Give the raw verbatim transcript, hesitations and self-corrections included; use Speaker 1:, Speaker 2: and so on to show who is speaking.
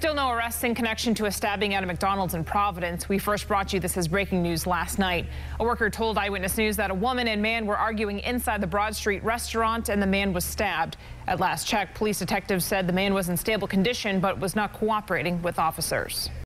Speaker 1: Still no arrests in connection to a stabbing at a McDonald's in Providence. We first brought you this as breaking news last night. A worker told Eyewitness News that a woman and man were arguing inside the Broad Street restaurant and the man was stabbed. At last check, police detectives said the man was in stable condition but was not cooperating with officers.